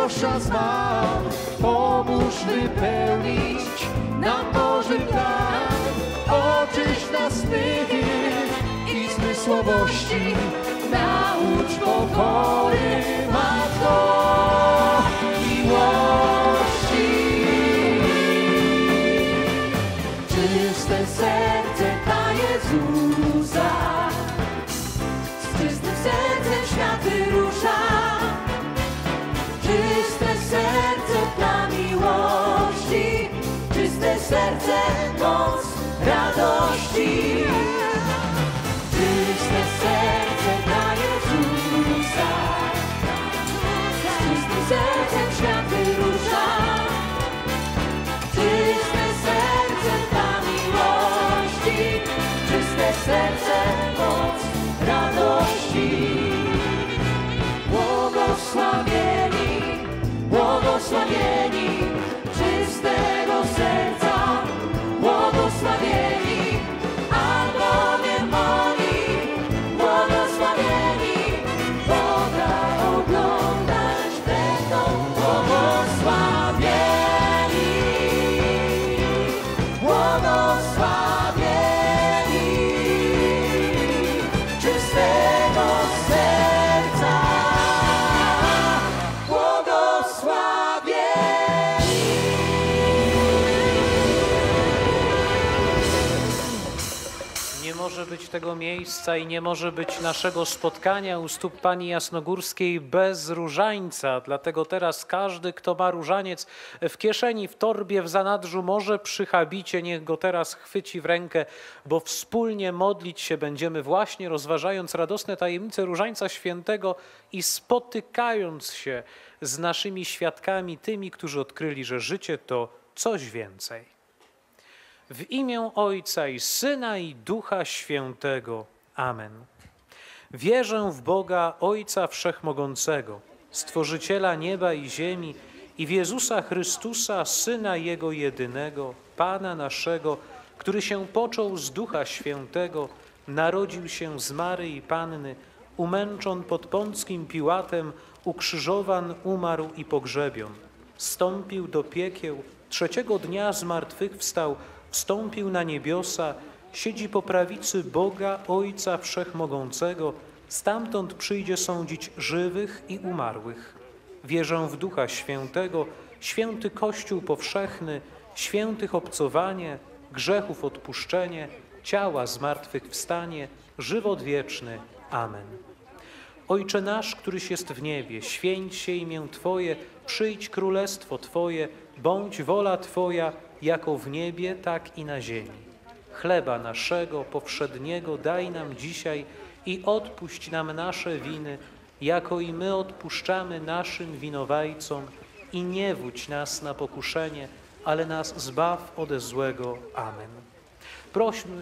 miłosza zbaw, pomóż wypełnić nam Boży plan. Oczyść nas z pychy i zmysłowości, naucz pokory, Matko miłości. Czyste serce dla Jezusa, z czystym sercem świat wyrusza. Czyste serce dla miłości, czyste serce moc radości. Czyste serce dla Jezusa, z czystym sercem świat wyrusza. Czyste serce dla miłości, czyste serce moc radości. Błogosławieni, błogosławieni, czystego serca, błogosławieni, albowiem oni, błogosławieni, Boga oglądać będą. Błogosławieni, błogosławieni, czystego serca, błogosławieni. Nie może być tego miejsca i nie może być naszego spotkania u stóp Pani Jasnogórskiej bez różańca. Dlatego teraz każdy, kto ma różaniec w kieszeni, w torbie, w zanadrzu, może przy habicie, niech go teraz chwyci w rękę, bo wspólnie modlić się będziemy właśnie rozważając radosne tajemnice Różańca Świętego i spotykając się z naszymi świadkami, tymi, którzy odkryli, że życie to coś więcej. W imię Ojca i Syna i Ducha Świętego. Amen. Wierzę w Boga, Ojca Wszechmogącego, Stworzyciela nieba i ziemi i w Jezusa Chrystusa, Syna Jego jedynego, Pana naszego, który się począł z Ducha Świętego, narodził się z Maryi Panny, umęczon pod Pąckim Piłatem, ukrzyżowan, umarł i pogrzebion. Wstąpił do piekieł, trzeciego dnia zmartwychwstał, wstąpił na niebiosa, siedzi po prawicy Boga, Ojca Wszechmogącego, stamtąd przyjdzie sądzić żywych i umarłych. Wierzę w Ducha Świętego, święty Kościół powszechny, świętych obcowanie, grzechów odpuszczenie, ciała zmartwychwstanie, żywot wieczny. Amen. Ojcze nasz, któryś jest w niebie, święć się imię Twoje, przyjdź królestwo Twoje, bądź wola Twoja, jako w niebie, tak i na ziemi. Chleba naszego powszedniego daj nam dzisiaj i odpuść nam nasze winy, jako i my odpuszczamy naszym winowajcom i nie wódź nas na pokuszenie, ale nas zbaw ode złego. Amen. Prośmy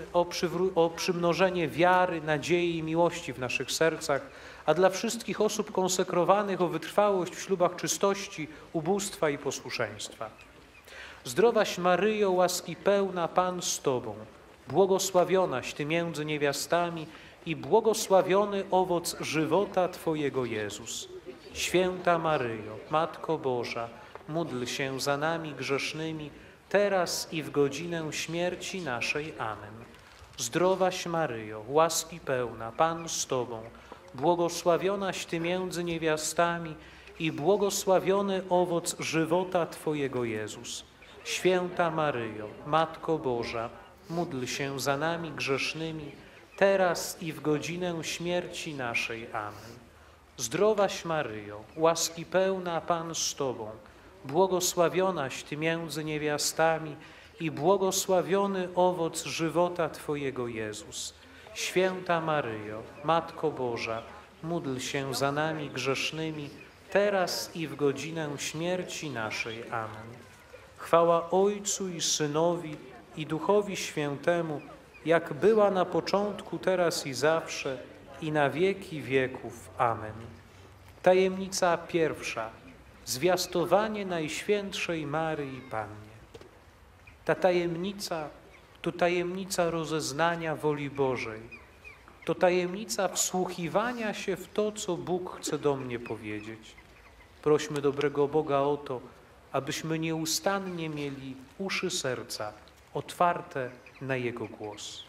o przymnożenie wiary, nadziei i miłości w naszych sercach, a dla wszystkich osób konsekrowanych o wytrwałość w ślubach czystości, ubóstwa i posłuszeństwa. Zdrowaś Maryjo, łaski pełna, Pan z Tobą, błogosławionaś Ty między niewiastami i błogosławiony owoc żywota Twojego Jezus. Święta Maryjo, Matko Boża, módl się za nami grzesznymi, teraz i w godzinę śmierci naszej. Amen. Zdrowaś Maryjo, łaski pełna, Pan z Tobą, błogosławionaś Ty między niewiastami i błogosławiony owoc żywota Twojego Jezus. Święta Maryjo, Matko Boża, módl się za nami grzesznymi, teraz i w godzinę śmierci naszej. Amen. Zdrowaś Maryjo, łaski pełna, Pan z Tobą, błogosławionaś Ty między niewiastami i błogosławiony owoc żywota Twojego Jezus. Święta Maryjo, Matko Boża, módl się za nami grzesznymi, teraz i w godzinę śmierci naszej. Amen. Chwała Ojcu i Synowi i Duchowi Świętemu, jak była na początku, teraz i zawsze, i na wieki wieków. Amen. Tajemnica pierwsza. Zwiastowanie Najświętszej Maryi Pannie. Ta tajemnica to tajemnica rozeznania woli Bożej. To tajemnica wsłuchiwania się w to, co Bóg chce do mnie powiedzieć. Prośmy dobrego Boga o to, abyśmy nieustannie mieli uszy serca otwarte na Jego głos.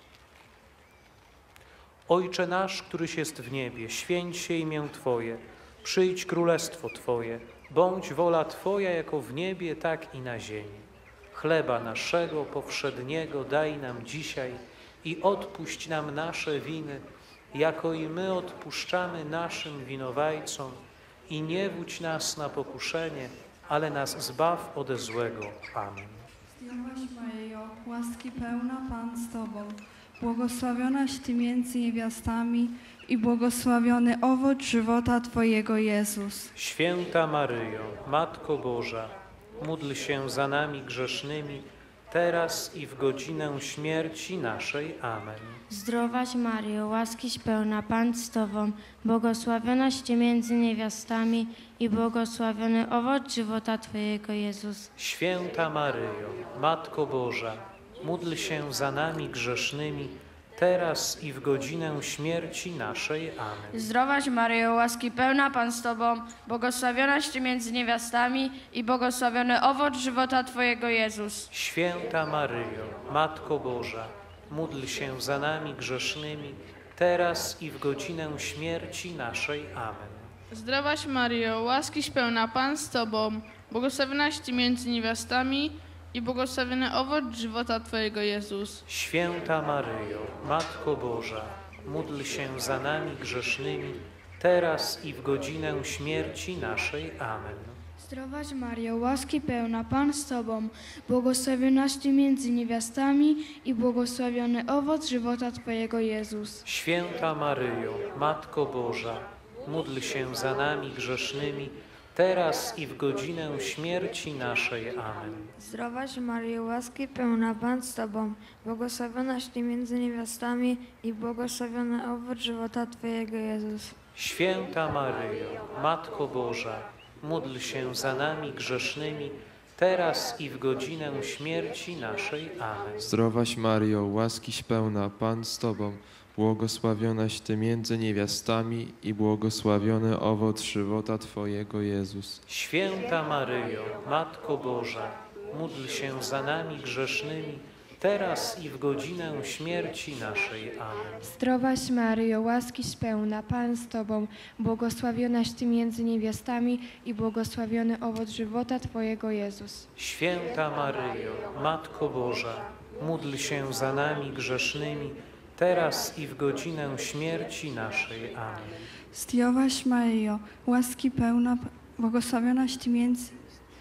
Ojcze nasz, któryś jest w niebie, święć się imię Twoje, przyjdź królestwo Twoje, bądź wola Twoja jako w niebie, tak i na ziemi. Chleba naszego powszedniego daj nam dzisiaj i odpuść nam nasze winy, jako i my odpuszczamy naszym winowajcom. I nie wódź nas na pokuszenie, ale nas zbaw ode złego. Amen. Zdrowaś Maryjo, łaski pełna Pan z Tobą, błogosławionaś Ty między niewiastami i błogosławiony owoc żywota Twojego Jezus. Święta Maryjo, Matko Boża, módl się za nami grzesznymi, teraz i w godzinę śmierci naszej. Amen. Zdrowaś Maryjo, łaskiś pełna, Pan z Tobą, błogosławionaś Ty między niewiastami i błogosławiony owoc żywota Twojego Jezus. Święta Maryjo, Matko Boża, módl się za nami grzesznymi, teraz i w godzinę śmierci naszej. Amen. Zdrowaś Maryjo, łaski pełna, Pan z Tobą, błogosławionaś Ty między niewiastami i błogosławiony owoc żywota Twojego Jezus. Święta Maryjo, Matko Boża, módl się za nami grzesznymi, teraz i w godzinę śmierci naszej. Amen. Zdrowaś Maryjo, łaskiś pełna, Pan z Tobą, błogosławionaś Ty między niewiastami i błogosławiony owoc żywota Twojego Jezus. Święta Maryjo, Matko Boża, módl się za nami grzesznymi, teraz i w godzinę śmierci naszej. Amen. Zdrowaś Maryjo, łaski pełna, Pan z Tobą, błogosławionaś Ty między niewiastami i błogosławiony owoc żywota Twojego Jezus. Święta Maryjo, Matko Boża, módl się za nami grzesznymi, teraz i w godzinę śmierci naszej. Amen. Zdrowaś Maryjo, łaski pełna, Pan z Tobą, błogosławionaś Ty między niewiastami i błogosławiony owoc żywota Twojego Jezus. Święta Maryjo, Matko Boża, módl się za nami grzesznymi, teraz i w godzinę śmierci naszej. Amen. Zdrowaś Maryjo, łaskiś pełna, Pan z Tobą, błogosławionaś Ty między niewiastami i błogosławiony owoc żywota Twojego Jezus. Święta Maryjo, Matko Boża, módl się za nami grzesznymi, teraz i w godzinę śmierci naszej. Amen. Zdrowaś Maryjo, łaskiś pełna, Pan z Tobą, błogosławionaś Ty między niewiastami i błogosławiony owoc żywota Twojego Jezus. Święta Maryjo, Matko Boża, módl się za nami grzesznymi, teraz i w godzinę śmierci naszej. Amen. Zdrowaś Maryjo, łaski pełna, błogosławionaś Ty między...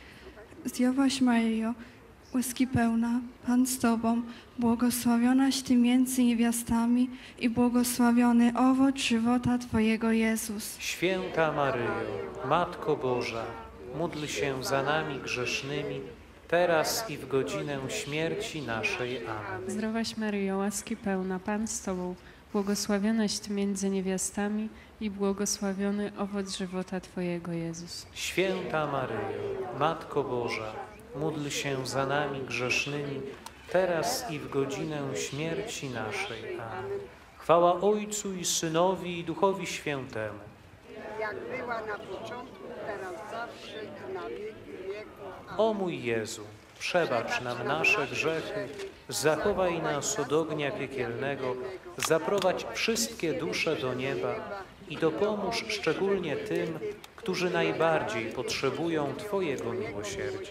Zdrowaś Maryjo, łaski pełna, Pan z Tobą, błogosławionaś Ty między niewiastami i błogosławiony owoc żywota Twojego Jezus. Święta Maryjo, Matko Boża, módl się za nami grzesznymi, teraz i w godzinę śmierci naszej. Amen. Zdrowaś Maryjo, łaski pełna, Pan z Tobą, błogosławionaś Ty między niewiastami i błogosławiony owoc żywota Twojego Jezus. Święta Maryjo, Matko Boża, módl się za nami grzesznymi, teraz i w godzinę śmierci naszej. Amen. Chwała Ojcu i Synowi i Duchowi Świętemu. Jak była na początku, teraz zawsze i na wieki wieków. O mój Jezu, przebacz nam nasze grzechy, zachowaj nas od ognia piekielnego, zaprowadź wszystkie dusze do nieba i dopomóż szczególnie tym, którzy najbardziej potrzebują Twojego miłosierdzia.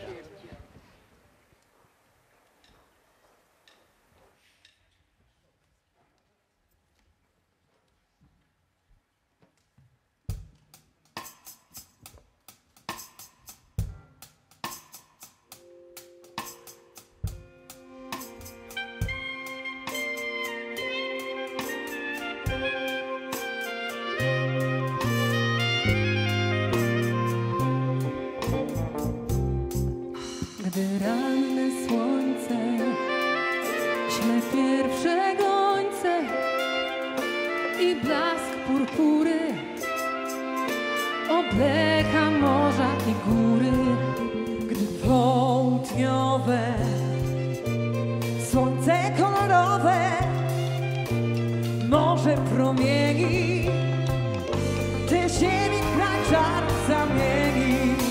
Gdy ranne słońce śle pierwsze gońce i blask purpury oblecha morza i góry, gdy południowe słońce kolorowe morze promieni, te ziemi kraj czar zamieni.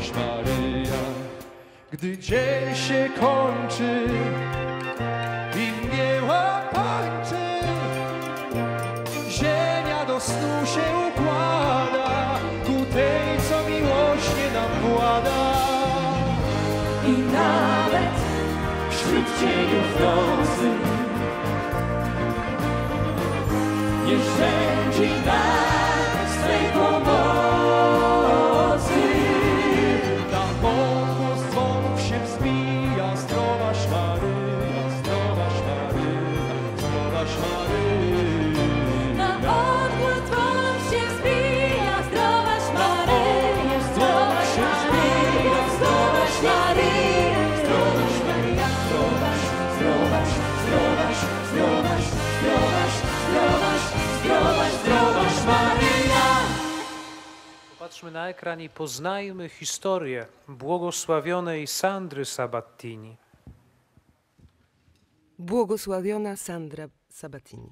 zdrowaś Maryja. Gdy dzień się kończy i mgieła kończy, ziemia do snu się układa ku tej, co miłośnie nam włada. I nawet wśród cieniów nocy nie szczędzi nas swej pomocy. Na pokłos dzwonów się wzbija, zdrowaś Maryja, zdrowaś Maryja, zdrowaś Maryja. Na odgłos dzwonów się wzbija, zdrowaś Maryja, zdrowaś Maryja, zdrowaś Maryja, zdrowaś Maryja, zdrowaś, zdrowaś, zdrowaś, zdrowaś, zdrowaś, zdrowaś, zdrowaś, zdrowaś Maryja. Popatrzmy na ekran i poznajmy historię błogosławionej Sandry Sabattini. Błogosławiona Sandra Sabattini.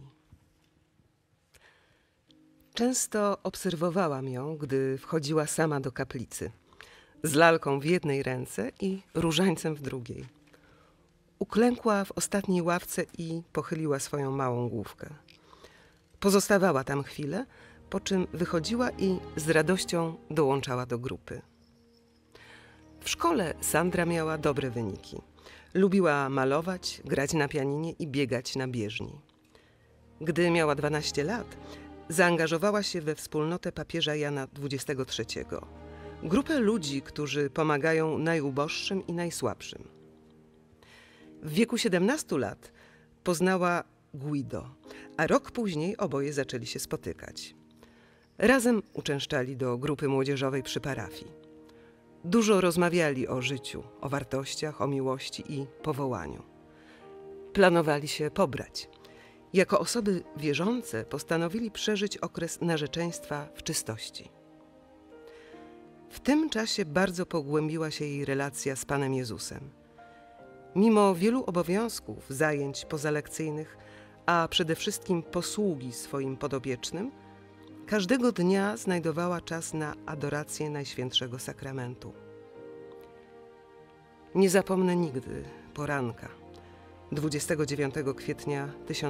Często obserwowałam ją, gdy wchodziła sama do kaplicy, z lalką w jednej ręce i różańcem w drugiej. Uklękła w ostatniej ławce i pochyliła swoją małą główkę. Pozostawała tam chwilę, po czym wychodziła i z radością dołączała do grupy. W szkole Sandra miała dobre wyniki. Lubiła malować, grać na pianinie i biegać na bieżni. Gdy miała 12 lat, zaangażowała się we wspólnotę papieża Jana XXIII. Grupę ludzi, którzy pomagają najuboższym i najsłabszym. W wieku 17 lat poznała Guido, a rok później oboje zaczęli się spotykać. Razem uczęszczali do grupy młodzieżowej przy parafii. Dużo rozmawiali o życiu, o wartościach, o miłości i powołaniu. Planowali się pobrać. Jako osoby wierzące postanowili przeżyć okres narzeczeństwa w czystości. W tym czasie bardzo pogłębiła się jej relacja z Panem Jezusem. Mimo wielu obowiązków, zajęć pozalekcyjnych, a przede wszystkim posługi swoim podopiecznym, każdego dnia znajdowała czas na adorację Najświętszego Sakramentu. Nie zapomnę nigdy poranka 29 kwietnia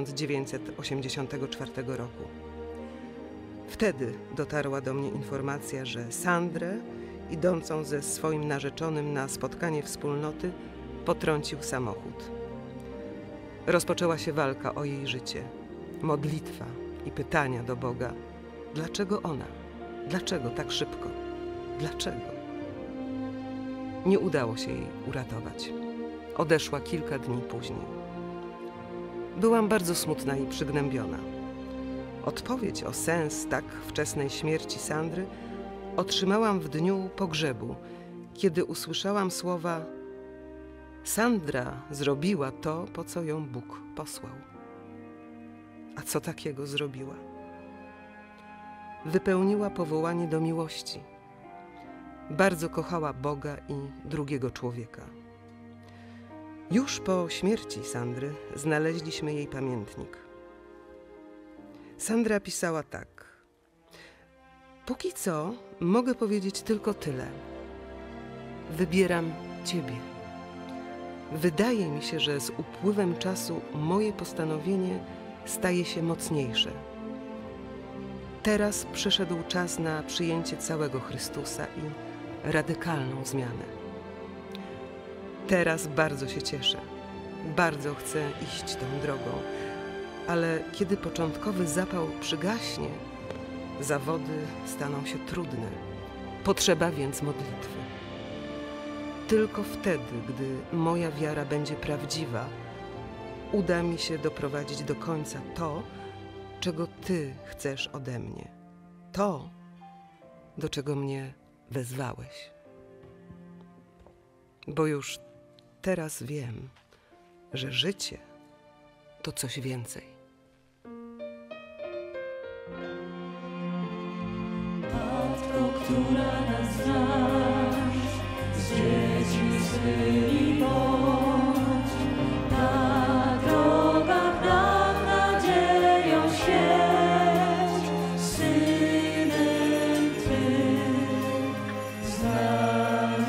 1984 roku. Wtedy dotarła do mnie informacja, że Sandrę, idącą ze swoim narzeczonym na spotkanie wspólnoty, potrącił samochód. Rozpoczęła się walka o jej życie, modlitwa i pytania do Boga. Dlaczego ona? Dlaczego tak szybko? Dlaczego? Nie udało się jej uratować. Odeszła kilka dni później. Byłam bardzo smutna i przygnębiona. Odpowiedź o sens tak wczesnej śmierci Sandry otrzymałam w dniu pogrzebu, kiedy usłyszałam słowa: Sandra zrobiła to, po co ją Bóg posłał. A co takiego zrobiła? Wypełniła powołanie do miłości. Bardzo kochała Boga i drugiego człowieka. Już po śmierci Sandry znaleźliśmy jej pamiętnik. Sandra pisała tak: póki co mogę powiedzieć tylko tyle. Wybieram Ciebie. Wydaje mi się, że z upływem czasu moje postanowienie staje się mocniejsze. Teraz przyszedł czas na przyjęcie całego Chrystusa i radykalną zmianę. Teraz bardzo się cieszę. Bardzo chcę iść tą drogą, ale kiedy początkowy zapał przygaśnie, zawody staną się trudne. Potrzeba więc modlitwy. Tylko wtedy, gdy moja wiara będzie prawdziwa, uda mi się doprowadzić do końca to, czego Ty chcesz ode mnie. To, do czego mnie wezwałeś. Bo już teraz wiem, że życie to coś więcej. Matko, która nas znasz, z dziećmi swymi bądź, na drogach nam nadzieją świeć, Synem Tym z nas.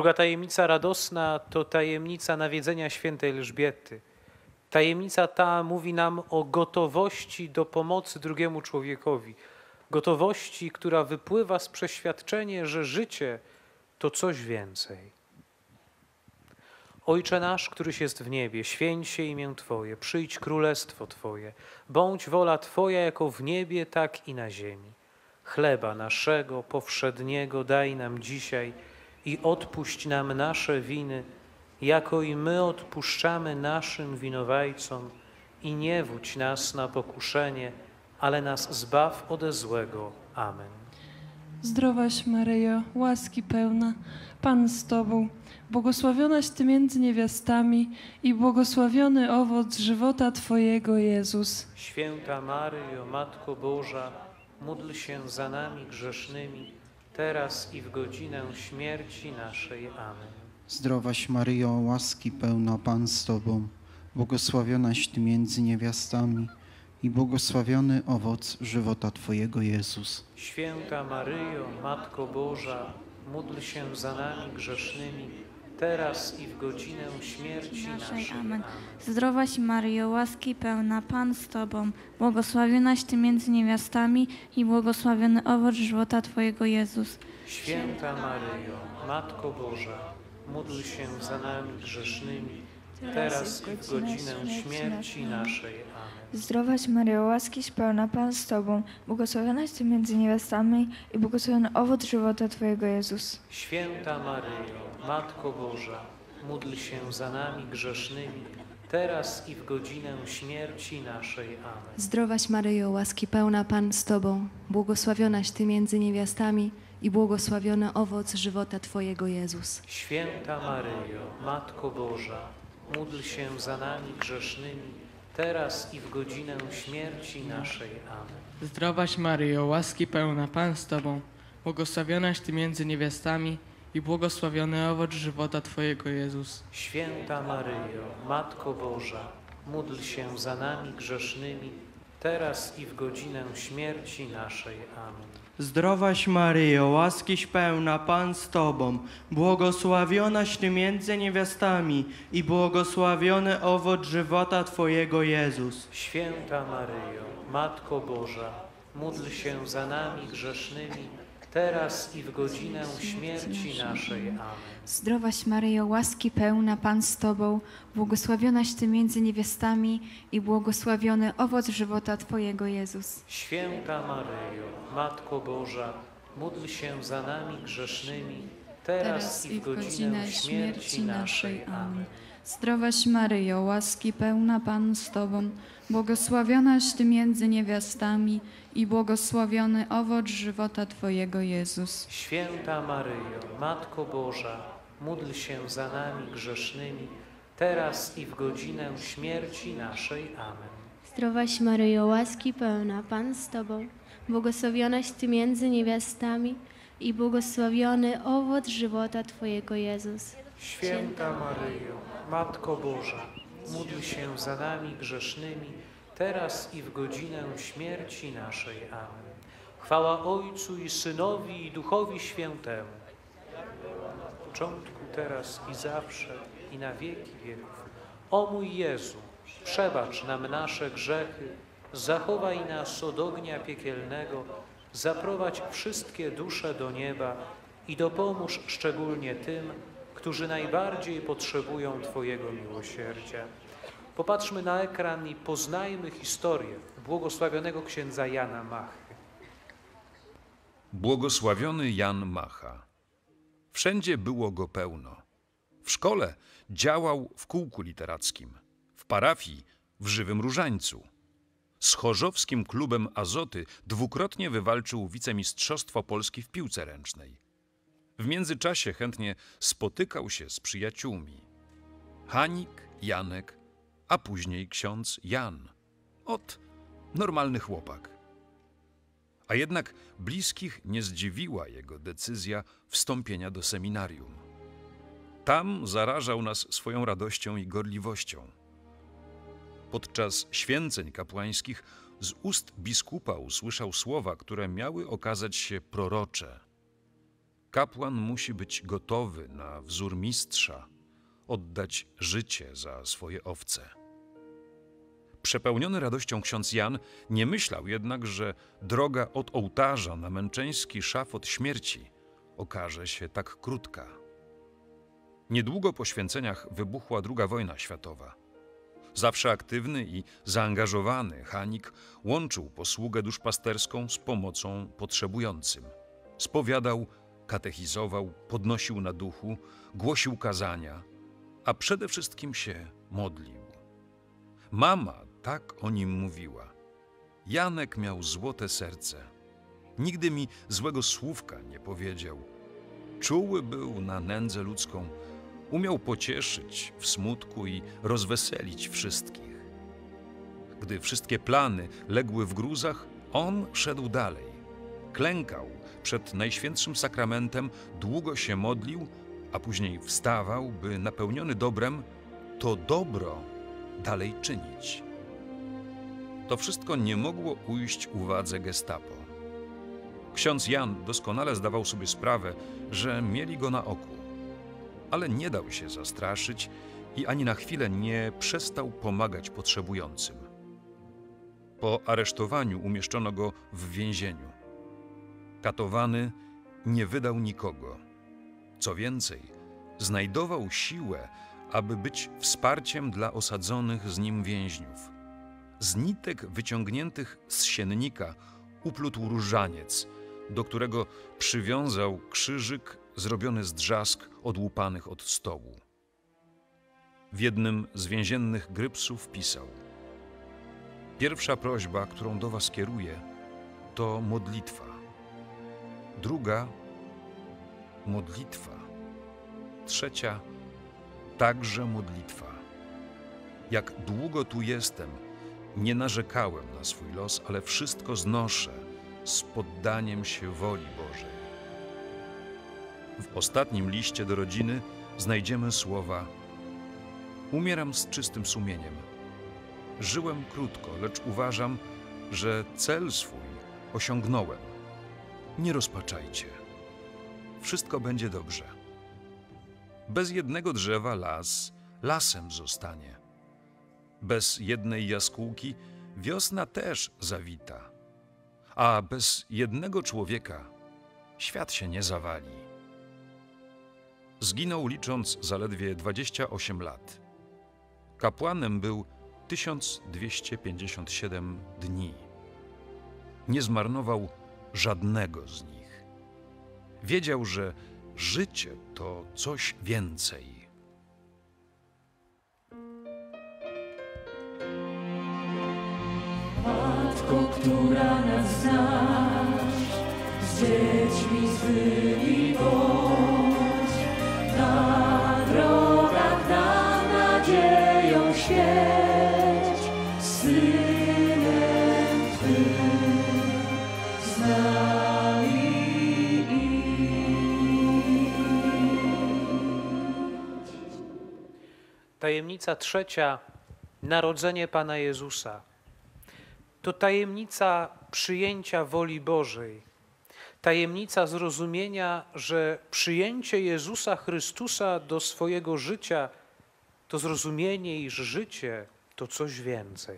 Druga tajemnica radosna to tajemnica nawiedzenia świętej Elżbiety. Tajemnica ta mówi nam o gotowości do pomocy drugiemu człowiekowi. Gotowości, która wypływa z przeświadczenia, że życie to coś więcej. Ojcze nasz, któryś jest w niebie, święć się imię Twoje, przyjdź królestwo Twoje, bądź wola Twoja jako w niebie, tak i na ziemi. Chleba naszego powszedniego daj nam dzisiaj i odpuść nam nasze winy, jako i my odpuszczamy naszym winowajcom i nie wódź nas na pokuszenie, ale nas zbaw ode złego. Amen. Zdrowaś Maryjo, łaski pełna, Pan z Tobą, błogosławionaś Ty między niewiastami i błogosławiony owoc żywota Twojego, Jezus. Święta Maryjo, Matko Boża, módl się za nami grzesznymi, teraz i w godzinę śmierci naszej. Amen. Zdrowaś Maryjo, łaski pełna, Pan z Tobą, błogosławionaś Ty między niewiastami i błogosławiony owoc żywota Twojego, Jezus. Święta Maryjo, Matko Boża, módl się za nami grzesznymi, teraz i w godzinę śmierci naszej. Amen. Zdrowaś Maryjo, łaski pełna, Pan z Tobą, błogosławionaś Ty między niewiastami i błogosławiony owoc żywota Twojego, Jezus. Święta Maryjo, Matko Boża, módl się za nami grzesznymi, teraz i w godzinę śmierci naszej. Amen. Zdrowaś Maryjo, łaskiś pełna, Pan z Tobą, błogosławionaś Ty między niewiastami i błogosławiony owoc żywota Twojego, Jezus. Święta Maryjo, Matko Boża, módl się za nami grzesznymi, teraz i w godzinę śmierci naszej. Amen. Zdrowaś Maryjo, łaski pełna, Pan z Tobą, błogosławionaś Ty między niewiastami i błogosławiony owoc żywota Twojego, Jezus. Święta Maryjo, Matko Boża, módl się za nami grzesznymi, teraz i w godzinę śmierci naszej. Amen. Zdrowaś Maryjo, łaski pełna, Pan z Tobą, błogosławionaś Ty między niewiastami i błogosławiony owoc żywota Twojego, Jezus. Święta Maryjo, Matko Boża, módl się za nami grzesznymi, teraz i w godzinę śmierci naszej. Amen. Zdrowaś Maryjo, łaskiś pełna, Pan z Tobą, błogosławionaś Ty między niewiastami i błogosławiony owoc żywota Twojego, Jezus. Święta Maryjo, Matko Boża, módl się za nami grzesznymi, teraz i w godzinę śmierci naszej. Amen. Zdrowaś Maryjo, łaski pełna, Pan z Tobą, błogosławionaś Ty między niewiastami i błogosławiony owoc żywota Twojego, Jezus. Święta Maryjo, Matko Boża, módl się za nami grzesznymi, teraz i w godzinę śmierci naszej. Amen. Zdrowaś Maryjo, łaski pełna, Pan z Tobą, błogosławionaś Ty między niewiastami i błogosławiony owoc żywota Twojego, Jezus. Święta Maryjo, Matko Boża, módl się za nami grzesznymi, teraz i w godzinę śmierci naszej. Amen. Zdrowaś Maryjo, łaski pełna, Pan z Tobą, błogosławionaś Ty między niewiastami i błogosławiony owoc żywota Twojego, Jezus. Święta Maryjo, Matko Boża, módl się za nami grzesznymi, teraz i w godzinę śmierci naszej. Amen. Chwała Ojcu i Synowi i Duchowi Świętemu, na początku, teraz i zawsze, i na wieki wieków. O mój Jezu, przebacz nam nasze grzechy, zachowaj nas od ognia piekielnego, zaprowadź wszystkie dusze do nieba i dopomóż szczególnie tym, którzy najbardziej potrzebują Twojego miłosierdzia. Popatrzmy na ekran i poznajmy historię błogosławionego księdza Jana Machy. Błogosławiony Jan Macha. Wszędzie było go pełno. W szkole działał w kółku literackim, w parafii w Żywym Różańcu. Z chorzowskim klubem Azoty dwukrotnie wywalczył wicemistrzostwo Polski w piłce ręcznej. W międzyczasie chętnie spotykał się z przyjaciółmi. Hanik, Janek, a później ksiądz Jan. Ot, normalny chłopak. A jednak bliskich nie zdziwiła jego decyzja wstąpienia do seminarium. Tam zarażał nas swoją radością i gorliwością. Podczas święceń kapłańskich z ust biskupa usłyszał słowa, które miały okazać się prorocze. Kapłan musi być gotowy na wzór mistrza, oddać życie za swoje owce. Przepełniony radością ksiądz Jan nie myślał jednak, że droga od ołtarza na męczeński szafot śmierci okaże się tak krótka. Niedługo po święceniach wybuchła II wojna światowa. Zawsze aktywny i zaangażowany Hanik łączył posługę duszpasterską z pomocą potrzebującym. Spowiadał, katechizował, podnosił na duchu, głosił kazania, a przede wszystkim się modlił. Mama tak o nim mówiła. Janek miał złote serce. Nigdy mi złego słówka nie powiedział. Czuły był na nędzę ludzką. Umiał pocieszyć w smutku i rozweselić wszystkich. Gdy wszystkie plany legły w gruzach, on szedł dalej. Klękał przed Najświętszym Sakramentem, długo się modlił, a później wstawał, by napełniony dobrem to dobro dalej czynić. To wszystko nie mogło ujść uwadze gestapo. Ksiądz Jan doskonale zdawał sobie sprawę, że mieli go na oku, ale nie dał się zastraszyć i ani na chwilę nie przestał pomagać potrzebującym. Po aresztowaniu umieszczono go w więzieniu. Katowany nie wydał nikogo. Co więcej, znajdował siłę, aby być wsparciem dla osadzonych z nim więźniów. Z nitek wyciągniętych z siennika uplótł różaniec, do którego przywiązał krzyżyk zrobiony z drzask odłupanych od stołu. W jednym z więziennych grypsów pisał: pierwsza prośba, którą do was kieruję, to modlitwa. Druga – modlitwa. Trzecia – także modlitwa. Jak długo tu jestem, nie narzekałem na swój los, ale wszystko znoszę z poddaniem się woli Bożej. W ostatnim liście do rodziny znajdziemy słowa: umieram z czystym sumieniem. Żyłem krótko, lecz uważam, że cel swój osiągnąłem. Nie rozpaczajcie. Wszystko będzie dobrze. Bez jednego drzewa las lasem zostanie. Bez jednej jaskółki wiosna też zawita. A bez jednego człowieka świat się nie zawali. Zginął licząc zaledwie 28 lat. Kapłanem był 1257 dni. Nie zmarnował żadnego z nich. Wiedział, że życie to coś więcej. Matko, która nas znasz, z dziećmi zwyli bądź, na drogach nam nadzieją świeć, Synem Twym z nami idź. Tajemnica trzecia. Narodzenie Pana Jezusa. To tajemnica przyjęcia woli Bożej. Tajemnica zrozumienia, że przyjęcie Jezusa Chrystusa do swojego życia to zrozumienie, iż życie to coś więcej.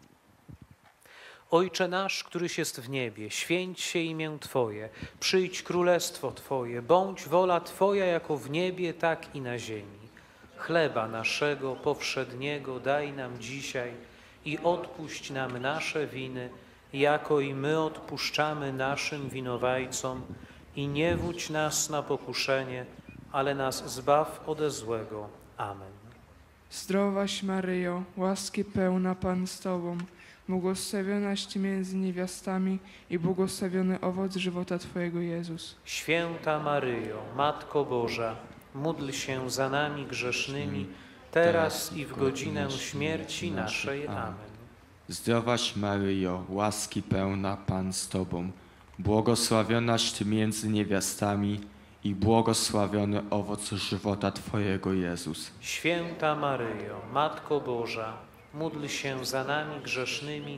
Ojcze nasz, któryś jest w niebie, święć się imię Twoje, przyjdź królestwo Twoje, bądź wola Twoja jako w niebie, tak i na ziemi. Chleba naszego powszedniego daj nam dzisiaj i odpuść nam nasze winy, jako i my odpuszczamy naszym winowajcom. I nie wódź nas na pokuszenie, ale nas zbaw ode złego. Amen. Zdrowaś Maryjo, łaski pełna Pan z Tobą, błogosławionaś Ty między niewiastami i błogosławiony owoc żywota Twojego Jezus. Święta Maryjo, Matko Boża, módl się za nami grzesznymi, teraz i w godzinę śmierci naszej. Amen. Zdrowaś Maryjo, łaski pełna Pan z Tobą, błogosławionaś Ty między niewiastami i błogosławiony owoc żywota Twojego Jezus. Święta Maryjo, Matko Boża, módl się za nami grzesznymi,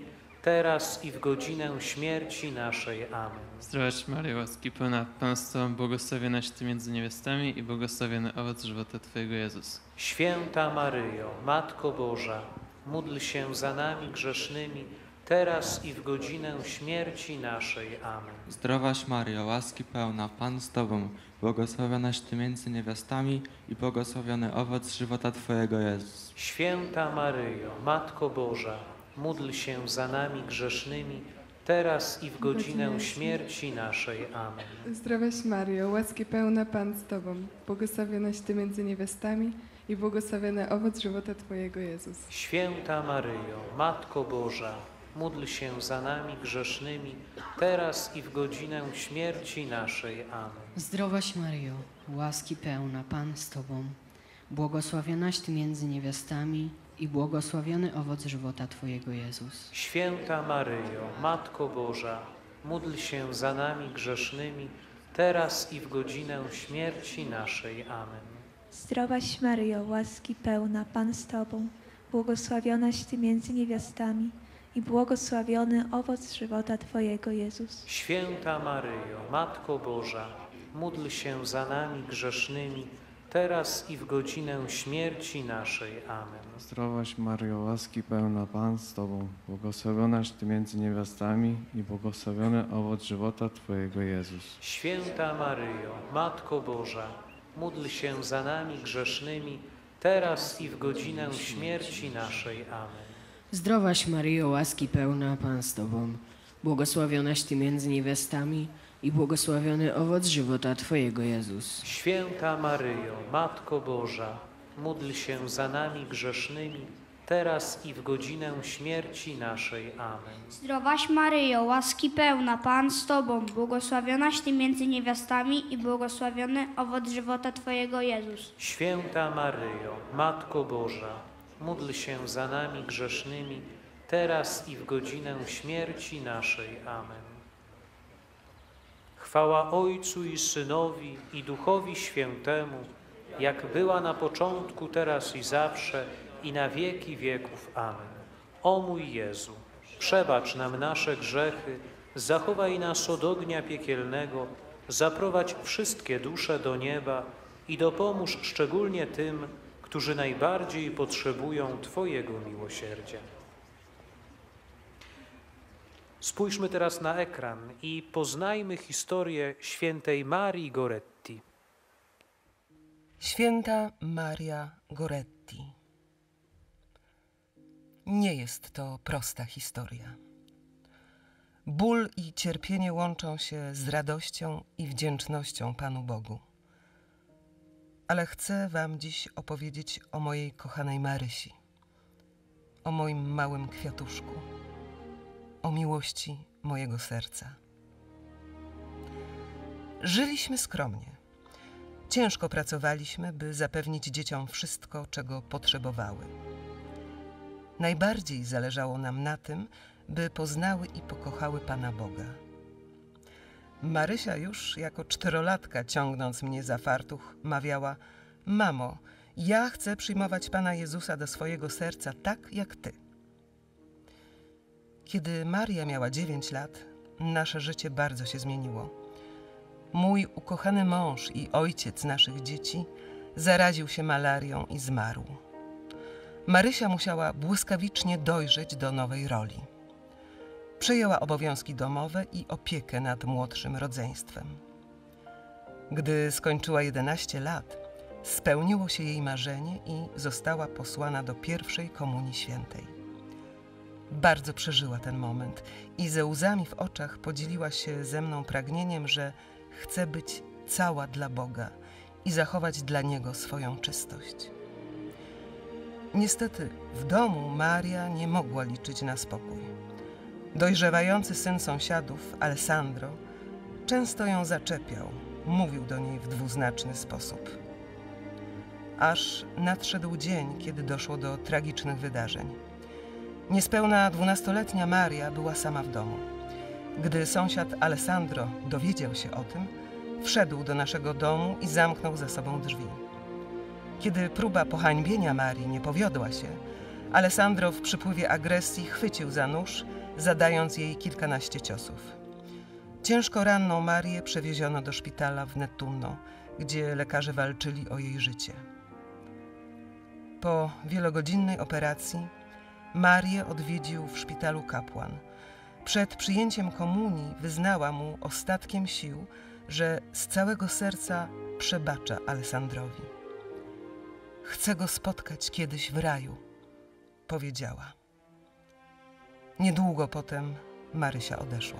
teraz i w godzinę śmierci naszej. Amen. Zdrowaś Maryjo, łaski pełna, Pan z Tobą, błogosławionaś Ty między niewiastami i błogosławiony owoc żywota Twojego, Jezus. Święta Maryjo, Matko Boża, módl się za nami grzesznymi, teraz i w godzinę śmierci naszej. Amen. Zdrowaś Maryjo, łaski pełna, Pan z Tobą, błogosławionaś Ty między niewiastami i błogosławiony owoc żywota Twojego, Jezus. Święta Maryjo, Matko Boża, módl się za nami grzesznymi, teraz i w godzinę śmierci naszej. Amen. Zdrowaś Maryjo, łaski pełna, Pan z Tobą, błogosławionaś Ty między niewiastami i błogosławiony owoc żywota Twojego, Jezus. Święta Maryjo, Matko Boża, módl się za nami grzesznymi, teraz i w godzinę śmierci naszej. Amen. Zdrowaś Maryjo, łaski pełna, Pan z Tobą, błogosławionaś Ty między niewiastami i błogosławiony owoc żywota Twojego, Jezus. Święta Maryjo, Matko Boża, módl się za nami grzesznymi, teraz i w godzinę śmierci naszej. Amen. Zdrowaś Maryjo, łaski pełna, Pan z Tobą, błogosławionaś Ty między niewiastami i błogosławiony owoc żywota Twojego, Jezus. Święta Maryjo, Matko Boża, módl się za nami grzesznymi, teraz i w godzinę śmierci naszej. Amen. Zdrowaś Maryjo, łaski pełna, Pan z Tobą, błogosławionaś Ty między niewiastami i błogosławiony owoc żywota Twojego, Jezus. Święta Maryjo, Matko Boża, módl się za nami grzesznymi, teraz i w godzinę śmierci naszej. Amen. Zdrowaś Maryjo, łaski pełna, Pan z Tobą, błogosławionaś Ty między niewiastami i błogosławiony owoc żywota Twojego, Jezus. Święta Maryjo, Matko Boża, módl się za nami grzesznymi, teraz i w godzinę śmierci naszej. Amen. Zdrowaś Maryjo, łaski pełna, Pan z Tobą, błogosławionaś Ty między niewiastami i błogosławiony owoc żywota Twojego, Jezus. Święta Maryjo, Matko Boża, módl się za nami grzesznymi, teraz i w godzinę śmierci naszej. Amen. Chwała Ojcu i Synowi i Duchowi Świętemu, jak była na początku, teraz i zawsze, i na wieki wieków. Amen. O mój Jezu, przebacz nam nasze grzechy, zachowaj nas od ognia piekielnego, zaprowadź wszystkie dusze do nieba i dopomóż szczególnie tym, którzy najbardziej potrzebują Twojego miłosierdzia. Spójrzmy teraz na ekran i poznajmy historię świętej Marii Goretti. Święta Maria Goretti. Nie jest to prosta historia. Ból i cierpienie łączą się z radością i wdzięcznością Panu Bogu. Ale chcę Wam dziś opowiedzieć o mojej kochanej Marysi, o moim małym kwiatuszku, o miłości mojego serca. Żyliśmy skromnie. Ciężko pracowaliśmy, by zapewnić dzieciom wszystko, czego potrzebowały. Najbardziej zależało nam na tym, by poznały i pokochały Pana Boga. Marysia już jako 4-latka, ciągnąc mnie za fartuch, mawiała: mamo, ja chcę przyjmować Pana Jezusa do swojego serca tak jak Ty. Kiedy Maria miała 9 lat, nasze życie bardzo się zmieniło. Mój ukochany mąż i ojciec naszych dzieci zaraził się malarią i zmarł. Marysia musiała błyskawicznie dojrzeć do nowej roli. Przejęła obowiązki domowe i opiekę nad młodszym rodzeństwem. Gdy skończyła 11 lat, spełniło się jej marzenie i została posłana do pierwszej Komunii Świętej. Bardzo przeżyła ten moment i ze łzami w oczach podzieliła się ze mną pragnieniem, że chce być cała dla Boga i zachować dla Niego swoją czystość. Niestety w domu Maria nie mogła liczyć na spokój. Dojrzewający syn sąsiadów, Alessandro, często ją zaczepiał, mówił do niej w dwuznaczny sposób. Aż nadszedł dzień, kiedy doszło do tragicznych wydarzeń. Niespełna 12-letnia Maria była sama w domu. Gdy sąsiad Alessandro dowiedział się o tym, wszedł do naszego domu i zamknął za sobą drzwi. Kiedy próba pohańbienia Marii nie powiodła się, Alessandro w przypływie agresji chwycił za nóż zadając jej kilkanaście ciosów. Ciężko ranną Marię przewieziono do szpitala w Nettuno, gdzie lekarze walczyli o jej życie. Po wielogodzinnej operacji Marię odwiedził w szpitalu kapłan. Przed przyjęciem komunii wyznała mu ostatkiem sił, że z całego serca przebacza Alessandrowi. Chcę go spotkać kiedyś w raju, powiedziała. Niedługo potem Marysia odeszła.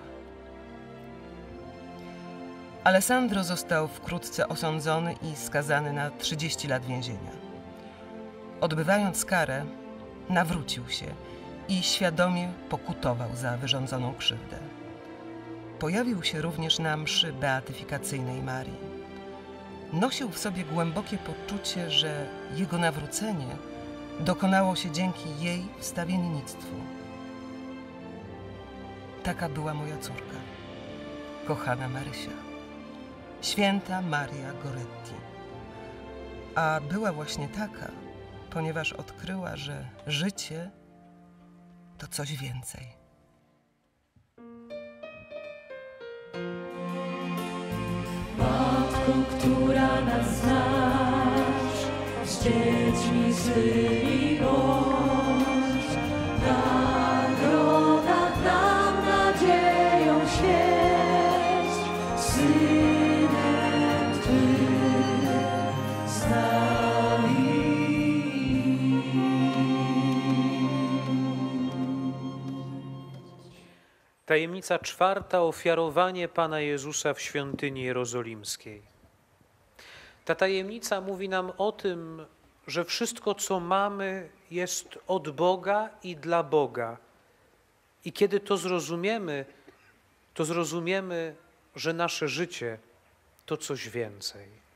Alessandro został wkrótce osądzony i skazany na 30 lat więzienia. Odbywając karę, nawrócił się i świadomie pokutował za wyrządzoną krzywdę. Pojawił się również na mszy beatyfikacyjnej Marii. Nosił w sobie głębokie poczucie, że jego nawrócenie dokonało się dzięki jej wstawiennictwu. Taka była moja córka, kochana Marysia, święta Maria Goretti. A była właśnie taka, ponieważ odkryła, że życie to coś więcej. Matko, która nas znasz, z dziećmi swymi bądź, nagroda nam nadzieją świeć, Synem Twym z nami. Tajemnica czwarta. Ofiarowanie Pana Jezusa w świątyni jerozolimskiej. Ta tajemnica mówi nam o tym, że wszystko, co mamy, jest od Boga i dla Boga. I kiedy to zrozumiemy, że nasze życie to coś więcej.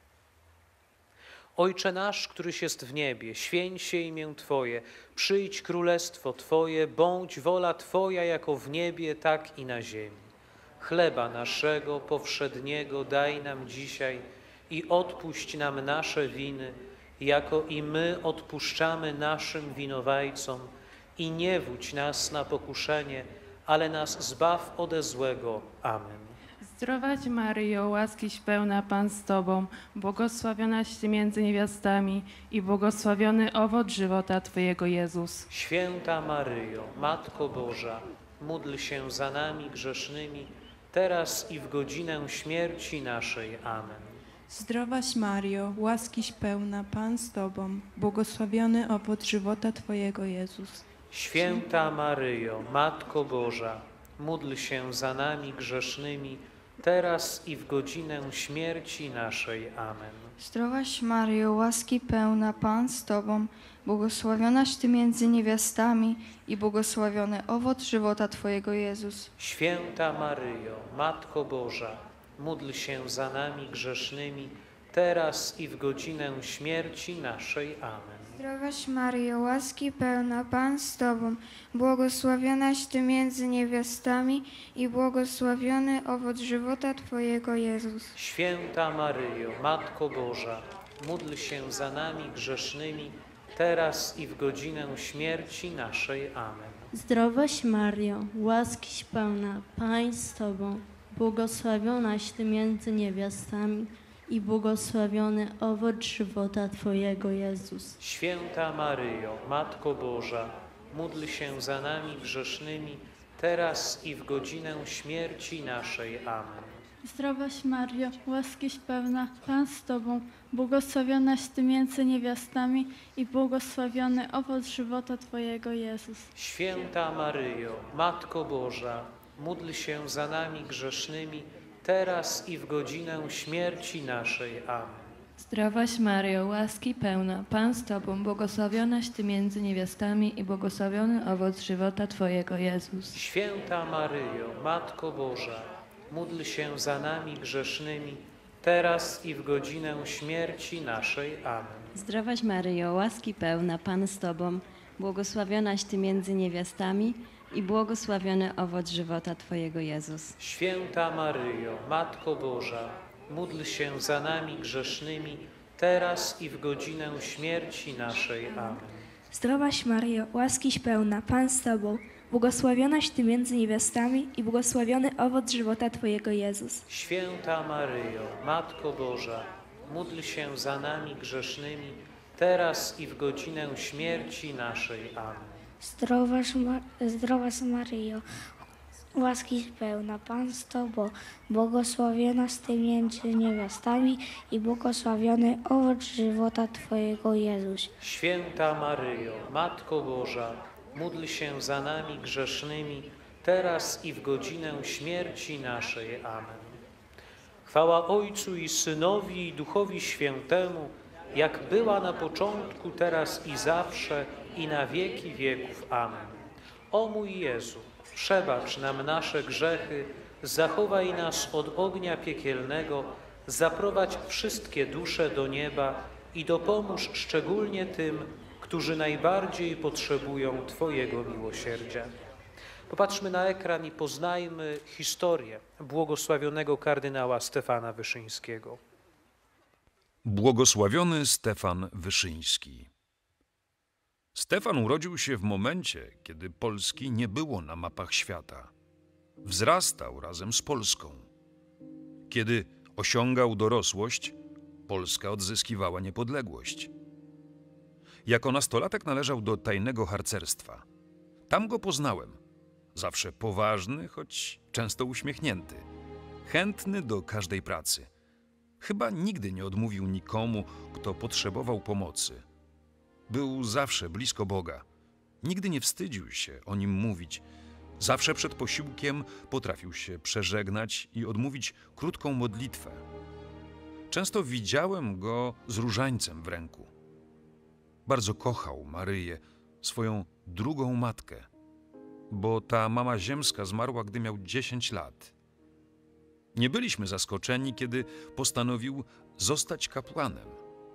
Ojcze nasz, któryś jest w niebie, święć się imię Twoje, przyjdź królestwo Twoje, bądź wola Twoja jako w niebie, tak i na ziemi. Chleba naszego powszedniego daj nam dzisiaj i odpuść nam nasze winy, jako i my odpuszczamy naszym winowajcom. I nie wódź nas na pokuszenie, ale nas zbaw ode złego. Amen. Zdrowaś Maryjo, łaskiś pełna Pan z Tobą, błogosławionaś Ty między niewiastami i błogosławiony owoc żywota Twojego Jezus. Święta Maryjo, Matko Boża, módl się za nami grzesznymi, teraz i w godzinę śmierci naszej. Amen. Zdrowaś Mario, łaskiś pełna, Pan z Tobą, błogosławiony owoc żywota Twojego Jezus. Święta Maryjo, Matko Boża, módl się za nami grzesznymi, teraz i w godzinę śmierci naszej. Amen. Zdrowaś Maryjo, łaski pełna, Pan z Tobą, błogosławionaś Ty między niewiastami i błogosławiony owoc żywota Twojego Jezus. Święta Maryjo, Matko Boża, módl się za nami grzesznymi, teraz i w godzinę śmierci naszej. Amen. Zdrowaś Maryjo, łaski pełna, Pan z Tobą, błogosławionaś Ty między niewiastami i błogosławiony owoc żywota Twojego Jezus. Święta Maryjo, Matko Boża, módl się za nami grzesznymi, teraz i w godzinę śmierci naszej. Amen. Zdrowaś Mario, łaskiś pełna, Pan z Tobą, błogosławionaś Ty między niewiastami i błogosławiony owoc żywota Twojego Jezus. Święta Maryjo, Matko Boża, módl się za nami grzesznymi, teraz i w godzinę śmierci naszej. Amen. Zdrowaś Mario, łaskiś pełna, Pan z Tobą, błogosławionaś Ty między niewiastami i błogosławiony owoc żywota Twojego Jezus. Święta Maryjo, Matko Boża, módl się za nami grzesznymi, teraz i w godzinę śmierci naszej. Amen. Zdrowaś Maryjo, łaski pełna, Pan z Tobą, błogosławionaś Ty między niewiastami i błogosławiony owoc żywota Twojego Jezus. Święta Maryjo, Matko Boża, módl się za nami grzesznymi, teraz i w godzinę śmierci naszej. Amen. Zdrowaś Maryjo, łaski pełna, Pan z Tobą, błogosławionaś Ty między niewiastami i błogosławiony owoc żywota Twojego Jezus. Święta Maryjo, Matko Boża, módl się za nami grzesznymi, teraz i w godzinę śmierci naszej. Amen. Zdrowaś Maryjo, łaskiś pełna, Pan z Tobą, błogosławionaś Ty między niewiastami i błogosławiony owoc żywota Twojego Jezus. Święta Maryjo, Matko Boża, módl się za nami grzesznymi, teraz i w godzinę śmierci naszej. Amen. Zdrowaś Maryjo, łaskiś pełna, Pan z Tobą, błogosławionaś Ty między niewiastami i błogosławiony owoc żywota Twojego Jezus. Święta Maryjo, Matko Boża, módl się za nami grzesznymi, teraz i w godzinę śmierci naszej. Amen. Chwała Ojcu i Synowi i Duchowi Świętemu, jak była na początku, teraz i zawsze, i na wieki wieków. Amen. O mój Jezu, przebacz nam nasze grzechy, zachowaj nas od ognia piekielnego, zaprowadź wszystkie dusze do nieba i dopomóż szczególnie tym, którzy najbardziej potrzebują Twojego miłosierdzia. Popatrzmy na ekran i poznajmy historię błogosławionego kardynała Stefana Wyszyńskiego. Błogosławiony Stefan Wyszyński. Stefan urodził się w momencie, kiedy Polski nie było na mapach świata. Wzrastał razem z Polską. Kiedy osiągał dorosłość, Polska odzyskiwała niepodległość. Jako nastolatek należał do tajnego harcerstwa. Tam go poznałem. Zawsze poważny, choć często uśmiechnięty. Chętny do każdej pracy. Chyba nigdy nie odmówił nikomu, kto potrzebował pomocy. Był zawsze blisko Boga. Nigdy nie wstydził się o Nim mówić. Zawsze przed posiłkiem potrafił się przeżegnać i odmówić krótką modlitwę. Często widziałem go z różańcem w ręku. Bardzo kochał Maryję, swoją drugą matkę, bo ta mama ziemska zmarła, gdy miał 10 lat. Nie byliśmy zaskoczeni, kiedy postanowił zostać kapłanem.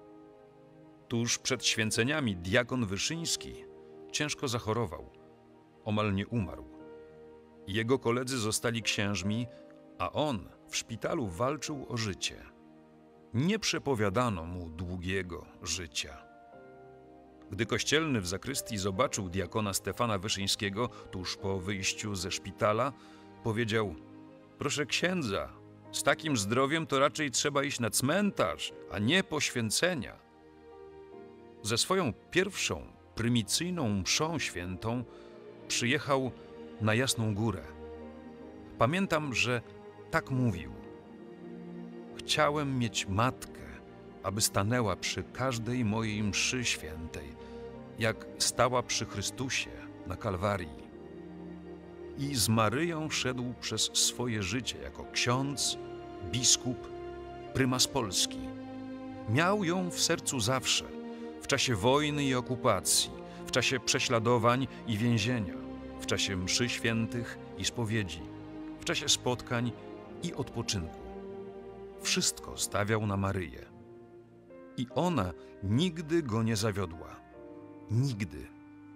Tuż przed święceniami diakon Wyszyński ciężko zachorował, omal nie umarł. Jego koledzy zostali księżmi, a on w szpitalu walczył o życie. Nie przepowiadano mu długiego życia. Gdy kościelny w zakrystii zobaczył diakona Stefana Wyszyńskiego tuż po wyjściu ze szpitala, powiedział: proszę księdza, z takim zdrowiem to raczej trzeba iść na cmentarz, a nie poświęcenia. Ze swoją pierwszą prymicyjną mszą świętą przyjechał na Jasną Górę. Pamiętam, że tak mówił: chciałem mieć matkę, aby stanęła przy każdej mojej mszy świętej, jak stała przy Chrystusie na Kalwarii. I z Maryją szedł przez swoje życie jako ksiądz, biskup, prymas Polski. Miał ją w sercu zawsze, w czasie wojny i okupacji, w czasie prześladowań i więzienia, w czasie mszy świętych i spowiedzi, w czasie spotkań i odpoczynku. Wszystko stawiał na Maryję. I ona nigdy go nie zawiodła. Nigdy.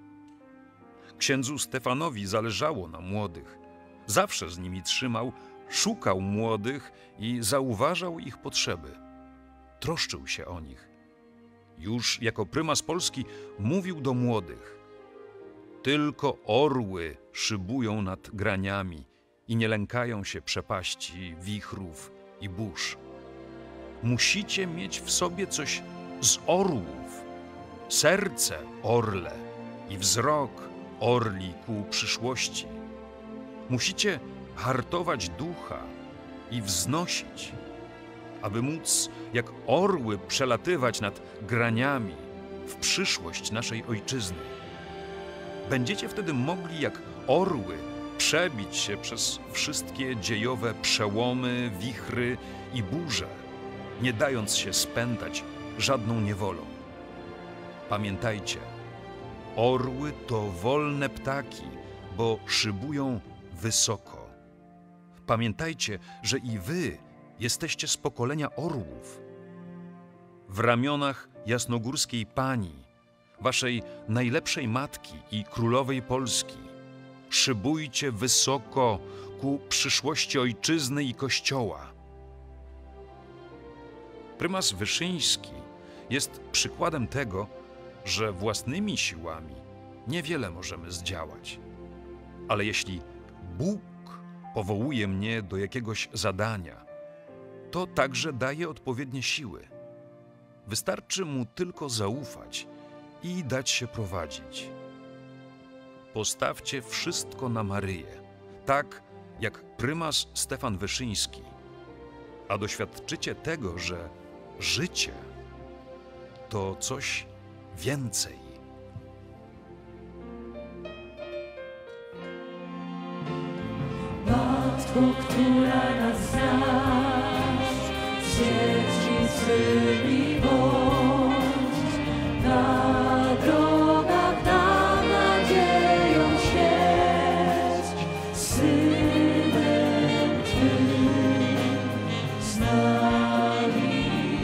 Księdzu Stefanowi zależało na młodych. Zawsze z nimi trzymał, szukał młodych i zauważał ich potrzeby. Troszczył się o nich. Już jako prymas Polski mówił do młodych: tylko orły szybują nad graniami i nie lękają się przepaści, wichrów i burz. Musicie mieć w sobie coś z orłów, serce orle i wzrok orli ku przyszłości. Musicie hartować ducha i wznosić, aby móc jak orły przelatywać nad graniami w przyszłość naszej ojczyzny. Będziecie wtedy mogli jak orły przebić się przez wszystkie dziejowe przełomy, wichry i burze, nie dając się spętać żadną niewolą. Pamiętajcie, orły to wolne ptaki, bo szybują wysoko. Pamiętajcie, że i wy jesteście z pokolenia orłów. W ramionach jasnogórskiej pani, waszej najlepszej matki i królowej Polski, szybujcie wysoko ku przyszłości ojczyzny i Kościoła. Prymas Wyszyński jest przykładem tego, że własnymi siłami niewiele możemy zdziałać. Ale jeśli Bóg powołuje mnie do jakiegoś zadania, to także daje odpowiednie siły. Wystarczy Mu tylko zaufać i dać się prowadzić. Postawcie wszystko na Maryję, tak jak prymas Stefan Wyszyński, a doświadczycie tego, że życie to coś więcej. Matko, która nas znasz, z dzieciństwem bądź, na drogach nam nadzieją świeć, Synem Twym z nami.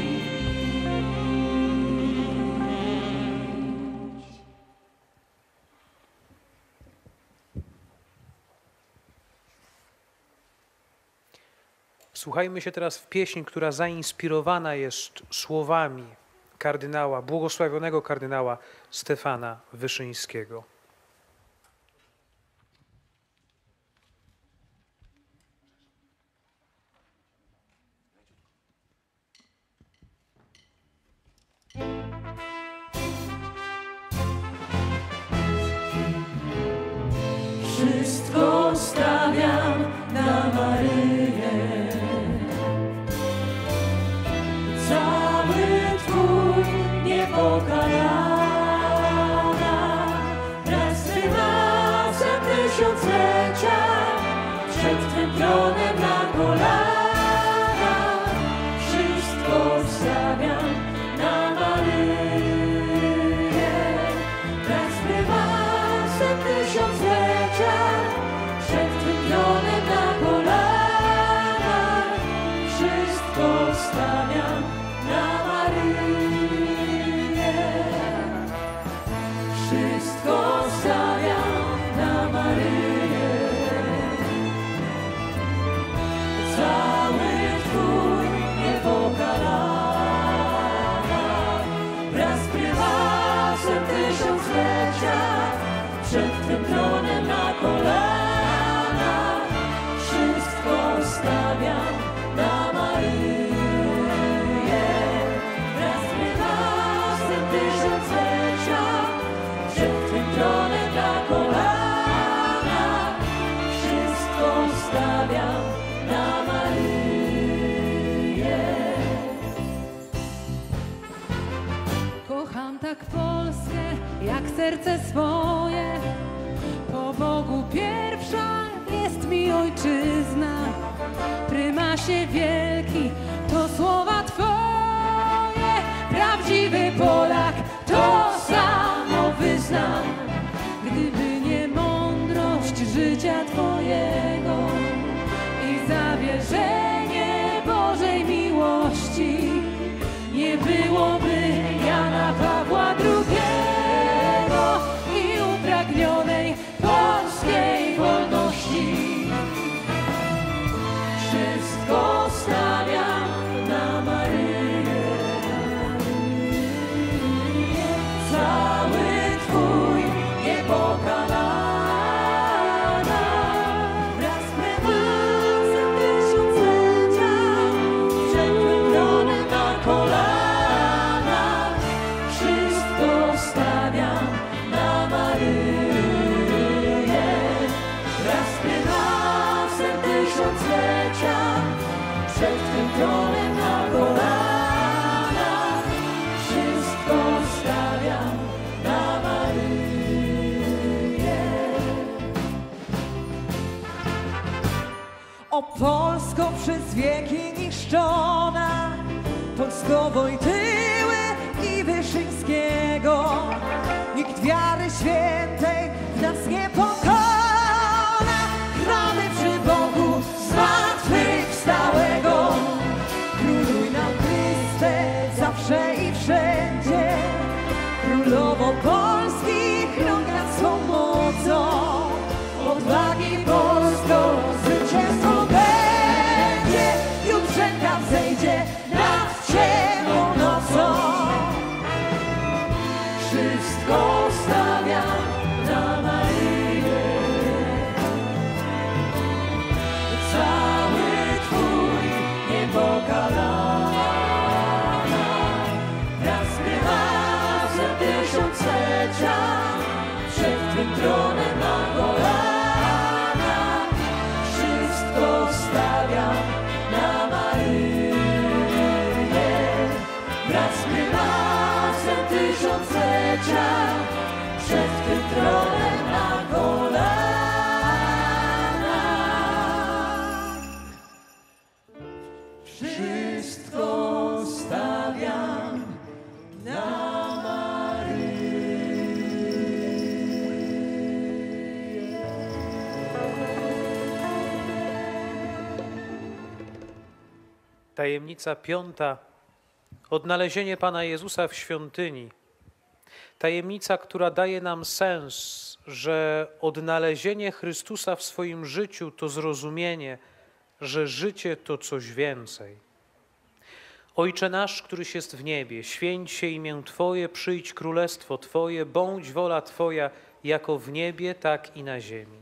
Słuchajmy się teraz w pieśń, która zainspirowana jest słowami kardynała, błogosławionego kardynała Stefana Wyszyńskiego. Wszystko stawiam na Maryję, cały Twój niepokalana, wraz z prymasem tysiąclecia, przed Twym tronem na kolana. Wszystko stawiam na Maryję, wraz z prymasem tysiąclecia, przed Twym tronem na kolana. Wszystko stawiam na Maryję. Wszystko stawiam na Maryję. Cały Twój niepokalana, wraz z prymasem tysiąclecia, przed Twym tronem na kolana. Wszystko stawiam na Maryję, wraz z prymasem tysiąclecia, przed Twym tronem na kolana. Wszystko stawiam na Maryję. Kocham tak Polskę, jak serce swoje. Po Bogu pierwsza jest mi ojczyzna. Prymasie wielki, to słowa Twoje. Prawdziwy Polak, to samo wyznam. Gdyby nie mądrość życia Twojego i zawierzenie Bożej miłości, nie byłoby Jana Pawła II i upragnionej polskiej wolności. Wszystko stawiam na Maryję. Cały Twój niepokalana, wraz z prymasem tysiąclecia, przed Twym tronem na kolana. Wszystko stawiam na Maryję, wraz z prymasem tysiąclecia, przed Twym tronem na kolana. Wszystko stawiam na Maryję. O Polsko przez wieki niszczona, Polsko Wojtyły i Wyszyńskiego, nikt wiary świętej w nas nie pokona. Chwamy przy Bogu zmartwychwstałego, króluj nam Chryste zawsze i wszędzie. Królowo Polski, chroń nas swą mocą, odwagi Polsko zwycięstwo będzie. Jutrzenka wzejdzie nad ciemną nocą. wraz razem tysiąclecia przed tym tronem na kolana. Wszystko stawiam na Tajemnica piąta. Odnalezienie Pana Jezusa w świątyni. Tajemnica, która daje nam sens, że odnalezienie Chrystusa w swoim życiu to zrozumienie, że życie to coś więcej. Ojcze nasz, któryś jest w niebie, święć się imię Twoje, przyjdź królestwo Twoje, bądź wola Twoja, jako w niebie, tak i na ziemi.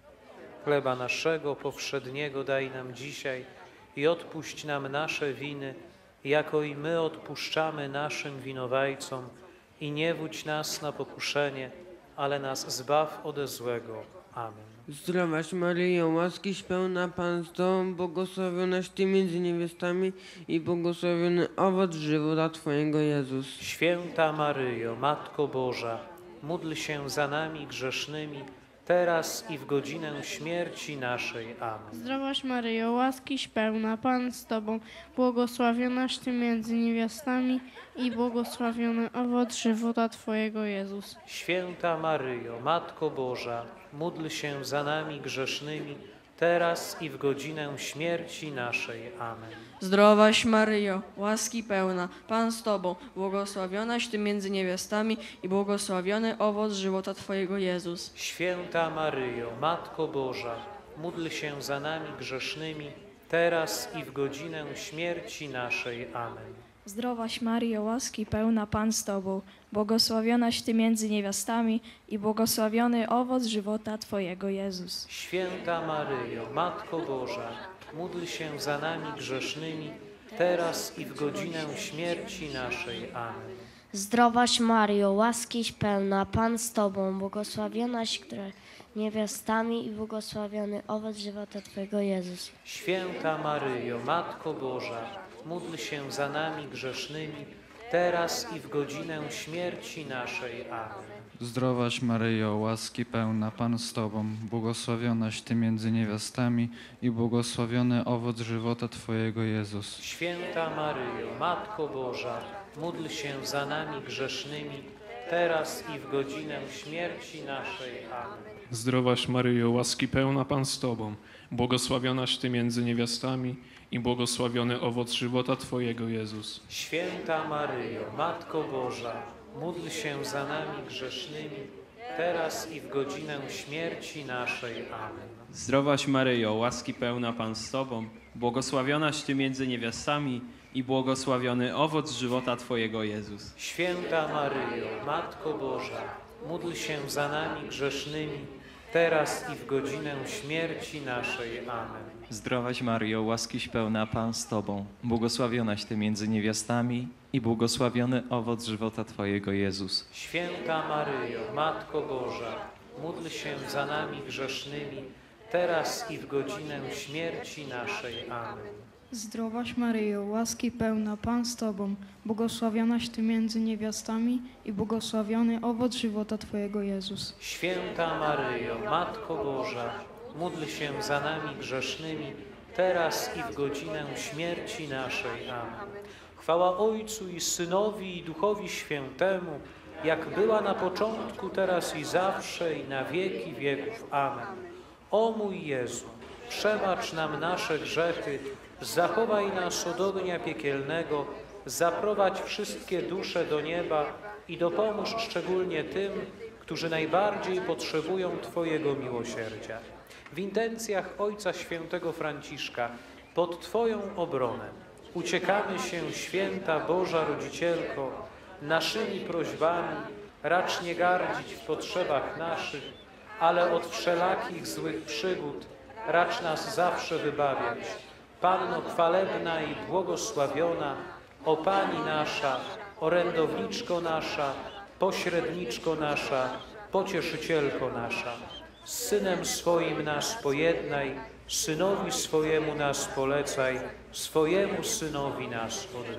Chleba naszego powszedniego daj nam dzisiaj i odpuść nam nasze winy, jako i my odpuszczamy naszym winowajcom. I nie wódź nas na pokuszenie, ale nas zbaw ode złego. Amen. Zdrowaś Maryjo, łaskiś pełna Pan z Tobą, błogosławionaś Ty między niewiastami i błogosławiony owoc żywota Twojego Jezus. Święta Maryjo, Matko Boża, módl się za nami grzesznymi, teraz i w godzinę śmierci naszej. Amen. Zdrowaś Maryjo, łaskiś pełna, Pan z Tobą, błogosławionaś Ty między niewiastami i błogosławiony owoc żywota Twojego Jezus. Święta Maryjo, Matko Boża, módl się za nami grzesznymi, teraz i w godzinę śmierci naszej. Amen. Zdrowaś Maryjo, łaski pełna, Pan z Tobą, błogosławionaś Ty między niewiastami i błogosławiony owoc żywota Twojego Jezus. Święta Maryjo, Matko Boża, módl się za nami grzesznymi, teraz i w godzinę śmierci naszej. Amen. Zdrowaś Maryjo, łaski pełna, Pan z Tobą, błogosławionaś Ty między niewiastami i błogosławiony owoc żywota Twojego Jezus. Święta Maryjo, Matko Boża, módl się za nami grzesznymi, teraz i w godzinę śmierci naszej. Amen. Zdrowaś Maryjo, łaskiś pełna, Pan z Tobą, błogosławionaś niewiastami i błogosławiony owoc żywota Twojego Jezus. Święta Maryjo, Matko Boża, módl się za nami grzesznymi, teraz i w godzinę śmierci naszej. Amen. Zdrowaś Maryjo, łaski pełna, Pan z Tobą, błogosławionaś Ty między niewiastami i błogosławiony owoc żywota Twojego Jezus. Święta Maryjo, Matko Boża, módl się za nami grzesznymi, teraz i w godzinę śmierci naszej. Amen. Zdrowaś Maryjo, łaski pełna, Pan z Tobą, błogosławionaś Ty między niewiastami i błogosławiony owoc żywota Twojego Jezus. Święta Maryjo, Matko Boża, módl się za nami grzesznymi, teraz i w godzinę śmierci naszej. Amen. Zdrowaś Maryjo, łaski pełna, Pan z Tobą, błogosławionaś Ty między niewiastami i błogosławiony owoc żywota Twojego Jezus. Święta Maryjo, Matko Boża, módl się za nami grzesznymi, teraz i w godzinę śmierci naszej. Amen. Zdrowaś Maryjo, łaskiś pełna, Pan z Tobą, błogosławionaś Ty między niewiastami i błogosławiony owoc żywota Twojego Jezus. Święta Maryjo, Matko Boża, módl się za nami grzesznymi, teraz i w godzinę śmierci naszej. Amen. Zdrowaś Maryjo, łaski pełna, Pan z Tobą, błogosławionaś Ty między niewiastami i błogosławiony owoc żywota Twojego Jezus. Święta Maryjo, Matko Boża, módl się za nami grzesznymi, teraz i w godzinę śmierci naszej. Amen. Chwała Ojcu i Synowi i Duchowi Świętemu, jak była na początku, teraz i zawsze, i na wieki wieków. Amen. O mój Jezu, przebacz nam nasze grzechy, zachowaj nas od ognia piekielnego, zaprowadź wszystkie dusze do nieba i dopomóż szczególnie tym, którzy najbardziej potrzebują Twojego miłosierdzia. W intencjach Ojca Świętego Franciszka, pod Twoją obronę, uciekamy się, Święta Boża Rodzicielko, naszymi prośbami, racz nie gardzić w potrzebach naszych, ale od wszelakich złych przygód racz nas zawsze wybawiać. Panno chwalebna i błogosławiona, o Pani nasza, orędowniczko nasza, pośredniczko nasza, pocieszycielko nasza. Z Synem swoim nas pojednaj, Synowi swojemu nas polecaj, swojemu Synowi nas oddaj.